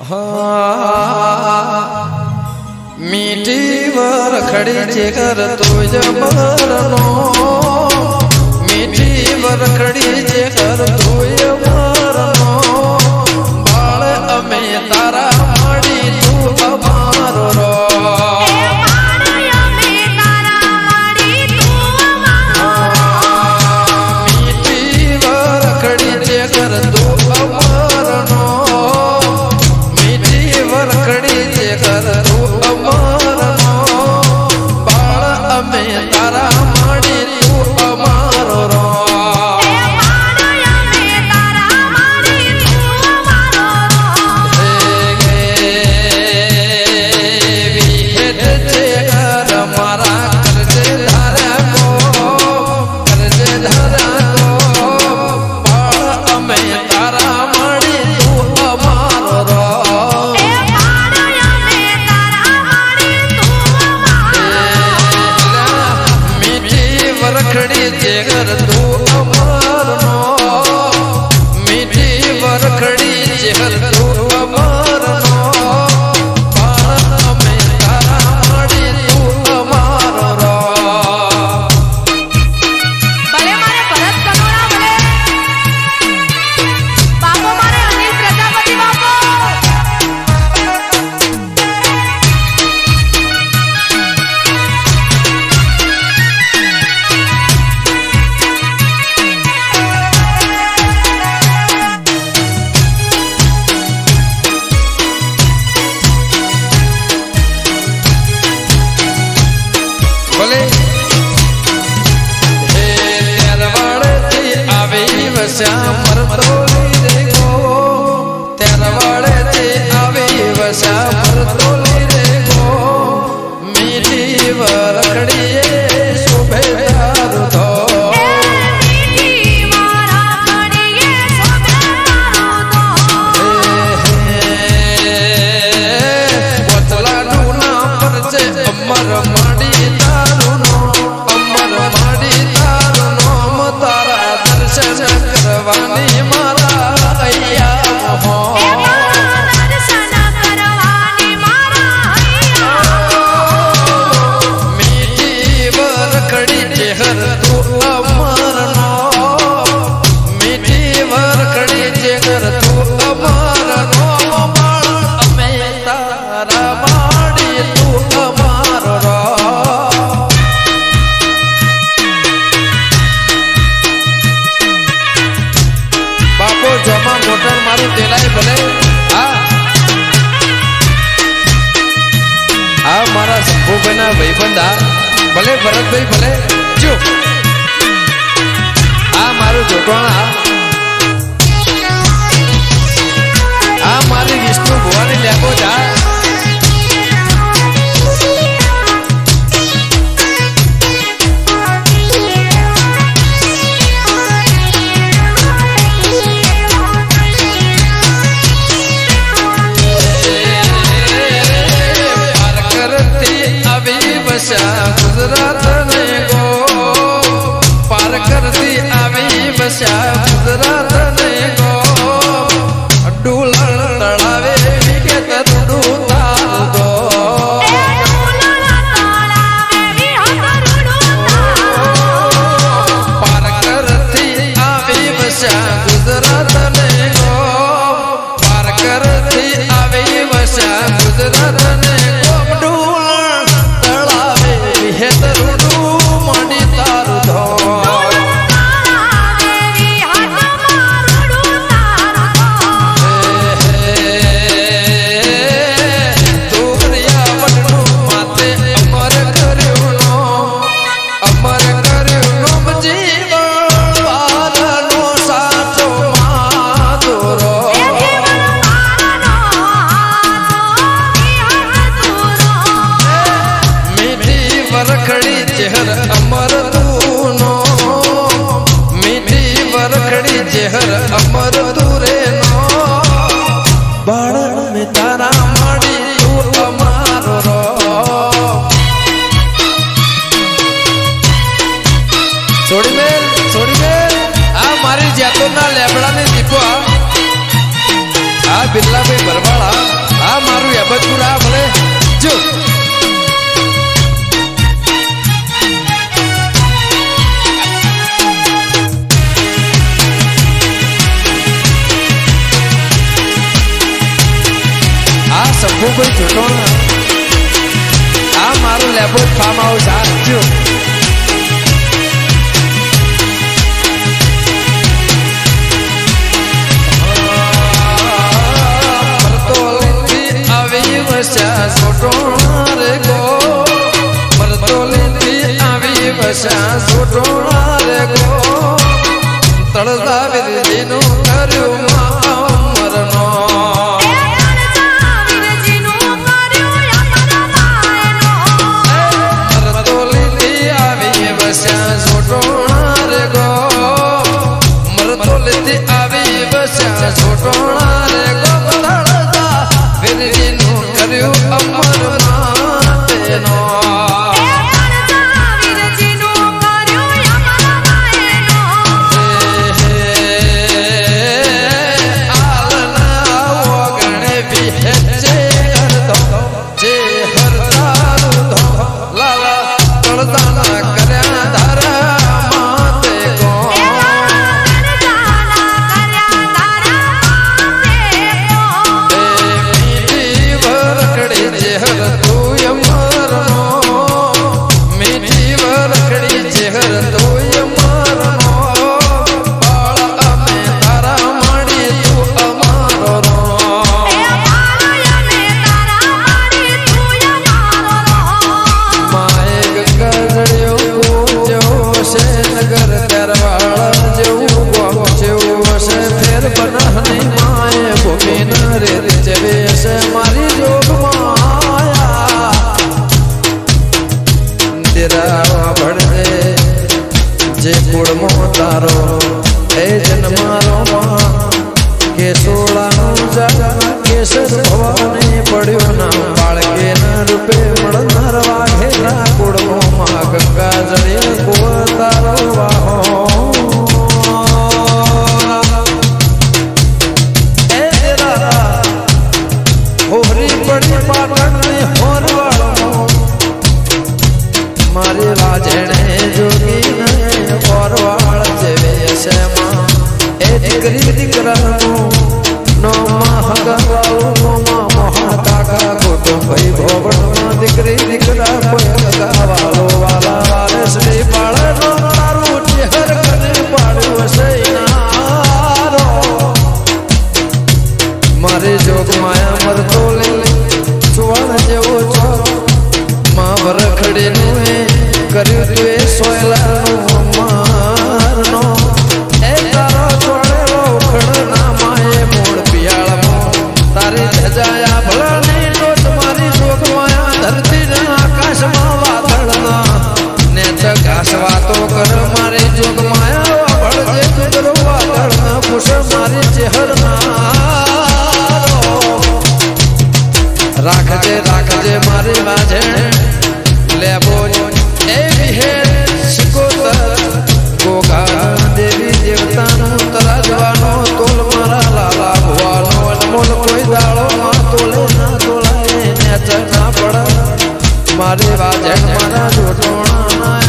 मीठी वर खड़ी जेकर तुझ मरनो मीठी वर खड़ी जेकर तुझ मरनो बाळ अमे तारा माड़ी तू अमारो रो मीठी वर खड़ी जेकर तू अमारनो मीठी वर खड़ी जेकर तू अमारनो बाळ अमे तारा माड़ी तू अमारो रो जेकर तू अमरनो मीठी वरखड़ी जेकर तू अमरनो बाळ अमे तारा माड़ी तू अमारो रो भले मारे भरत कनोड़ा भले बापो मारे अनिल प्रजापति बापो भले हे तेरवाड़े थी आवी वस्या मरतोली देखो तेरवाड़े थी आवी वस्या मरतोली देखो मीठी वरखड़ी शोभे प्यार दो वचला डूना परचे अमर माड़ी तारा दर्शन करवानी मारा अय्या हो मीठी वरखड़ी जेकर तू अमरनो मीठी वरखड़ी जेकर तू अमरनो बाळ अमे तारा माड़ी तू अमारो रो जमा मोटर मारू तेलाय भले आ मारा शंभूभाईना भाईबंधा भले भरतभाई भले जो आ मारू जोटोणा आ मारी विष्णु भुवानी लेबो जा गुजरात ने गो पार करती आवी बस्या गुजरात ने गो डूलण तळावे के तरुडू तारू दो पार करती आवी बस्या गुजरात ने गो पार करती आवी बस्या गुजरात ने गो डूलण हे तरुडू माड़ी तारू धो तोरिया बडू माते अमर करियो जीवन वालनो साचो माधुरो वरखड़ी जेहर अमर तूनो मीठी वरखड़ी जेहर अमर तूरे नो बाळ में तारा माड़ी तू अमारो रो छोड़ी मेल आ मारी जातो ना लेबड़ा ने दीपो आ बिरला भाई भरवाड़ा પૂરા ભલે જો આ સભુ કોઈ છોટો આ મારું લેબો ફાર્મ હાઉસ આ જો છોટોણા રે ગો મરતોલીથી આવી વસા છોટોણા રે ગો તળતા વિરજીનું કર્યું અમરનો મરતોલીથી આવી વસા છોટોણા રે ગો મરતોલીથી આવી વસા છોટોણા રે ગો તળતા વિરજીનું કર્યું અમર માટેનો જે કુળમો તારો એ જન્મારો કે સોળાનું જાગા કેસર ભવાની પડ્યું ના બાળકે ના રૂપે મળનાર વાઘેલા કુળમો માં ગંગા જળે કુળ તારો વાહો એ જરા હોરી પડી પાટણ ને હોરવાળો મારી રાજેણે જોગી પરવાળ જેવે શેમાં એ દીકરી દીકરાનું નો મહાગવાળું મોહન કાકા કુટુંબ ભાઈ ભોગણમાં દીકરી દીકરા કોઈ ગાવાળો વાલા વાલે શ્રી બાળનો તારું ચહેર કરી પાડ્યું સૈનારો મારી જોગ માયા મરતો લે સુવર્ણ જેવો છો માં વરખડીનું એ કર્યું તું એ સોયલાનું મારનો એ તારો છોડેલો ઉખડના માએ મૂળ પિયાળમાં તારી ધજાયા ભલાની ટોચ મારી જોગ માયા ધરતીના આકાશમાં વાદળના ને ઘાસ વાતો કર મારી જોગ માયા ભળજે કુદરો વાદળના ખુશ મારી ચહેરના રાખજે રાખજે મારી વાજે લેબો એ વિહેર શિકોતર ગોગા દેવી દેવતાનું તરાજવાનો તોલ મારા લાલા ભુવાનો અનમોલ કોઈ દાળો માં તોલે ના તોલાય ને ના પડ મારી વાજે મારા જોટોણા